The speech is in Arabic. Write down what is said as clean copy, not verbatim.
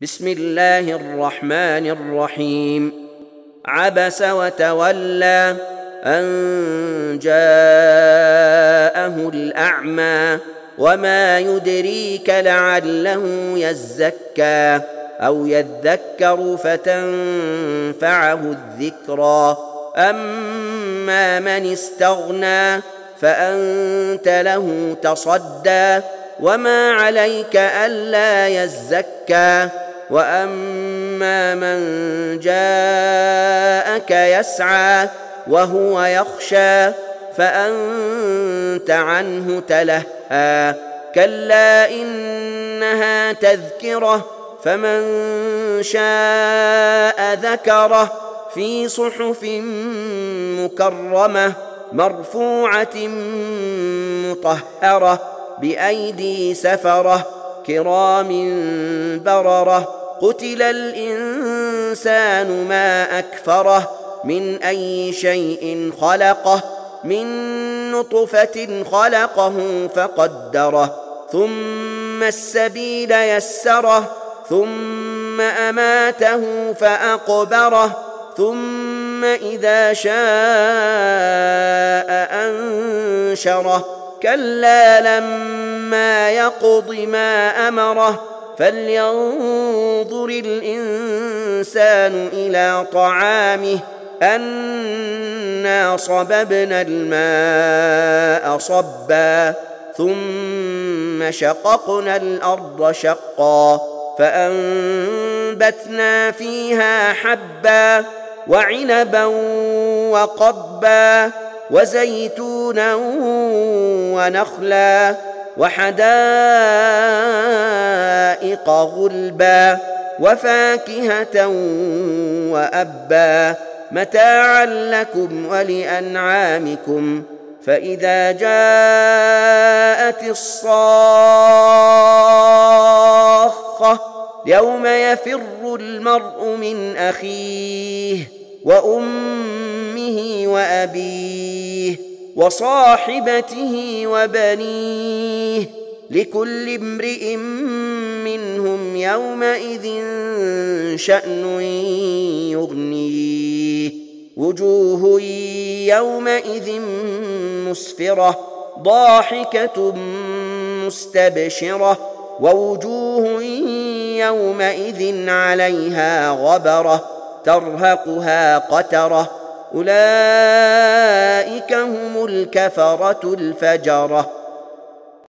بسم الله الرحمن الرحيم. عبس وتولى أن جاءه الأعمى وما يدريك لعله يزكى أو يذكر فتنفعه الذكرى. أما من استغنى فأنت له تصدى وما عليك ألا يزكى. وأما من جاءك يسعى وهو يخشى فأنت عنه تلهى. كلا إنها تذكرة فمن شاء ذكره في صحف مكرمة مرفوعة مطهرة بأيدي سفرة كرام بررة. قتل الإنسان ما أكفره من أي شيء خلقه من نطفة خلقه فقدره ثم السبيل يسره ثم أماته فأقبره ثم إذا شاء أنشره. كلا لما يقض ما أمره فلينظر الإنسان إلى طعامه أنا صببنا الماء صبا ثم شققنا الأرض شقا فأنبتنا فيها حبا وعنبا وقضبا وزيتونا ونخلا وحدائق غلبا وفاكهة وأبا متاعا لكم ولأنعامكم. فإذا جاءت الصاخة يوم يفر المرء من أخيه وأمه وأبيه وصاحبته وبنيه لكل امرئ منهم يومئذ شأن يغنيه. وجوه يومئذ مسفرة ضاحكة مستبشرة ووجوه يومئذ عليها غبرة ترهقها قترة أولئك هم الكفرة الفجرة.